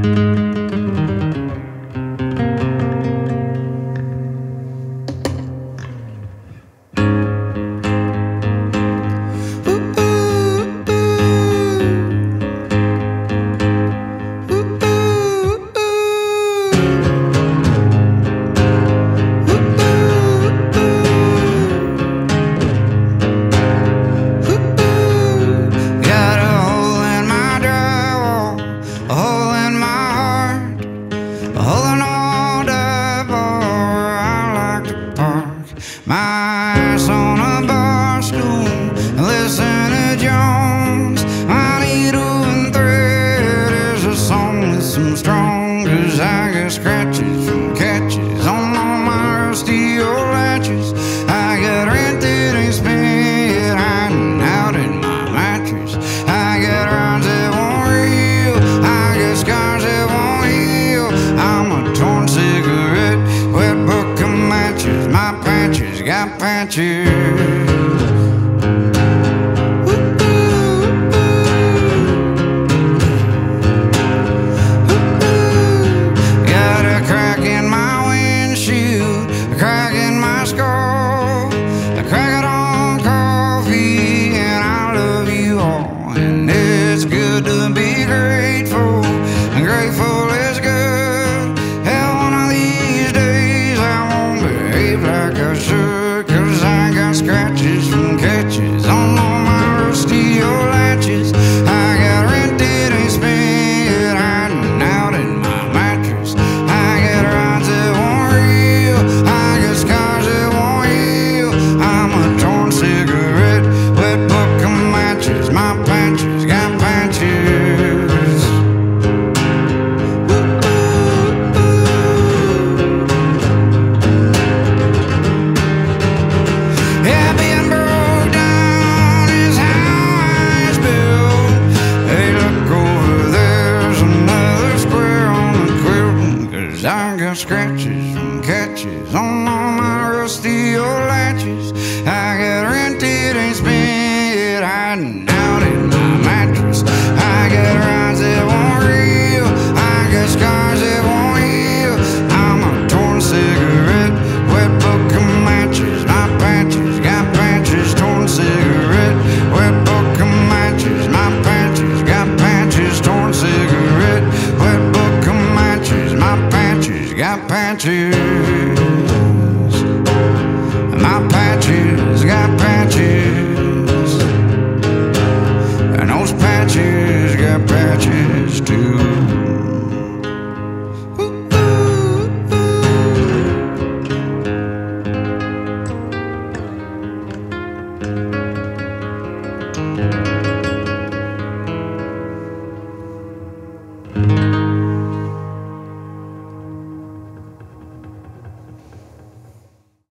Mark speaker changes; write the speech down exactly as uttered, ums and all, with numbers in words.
Speaker 1: Scratches and catches on all my rusty old latches. I got rented and spent hiding out in my mattress. I got rounds that won't heal, I got scars that won't heal. I'm a torn cigarette, wet book of matches. My patches got patches. To be grateful, and grateful is good. Hell, one of these days I won't behave like I should, 'cause I got scratches from catches on all my rusty old latches. I got rented and spent hiding out in my mattress. I got rides that won't heal, I got scars that won't heal. I'm a torn cigarette, wet book of matches. My patches got patches. Yeah, being broke down is how I was built. Hey, look over there's another square on the quilt, 'cause I got scratches from catches on all my rusty old latches. I got rented and spent hiding out in my mattress. I got rides that won't reel, I got scars that won't heal. I'm a torn cigarette, wet book of matches. My patches got patches, torn cigarette, wet book of matches. My patches got patches, torn cigarette, wet book of matches. My patches got patches.